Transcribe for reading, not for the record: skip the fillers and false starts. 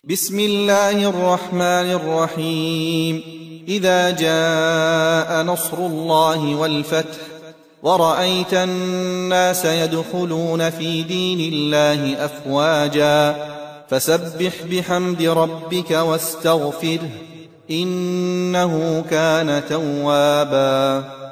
بسم الله الرحمن الرحيم. إذا جاء نصر الله والفتح ورأيت الناس يدخلون في دين الله أفواجا فسبح بحمد ربك واستغفره إنه كان توابا.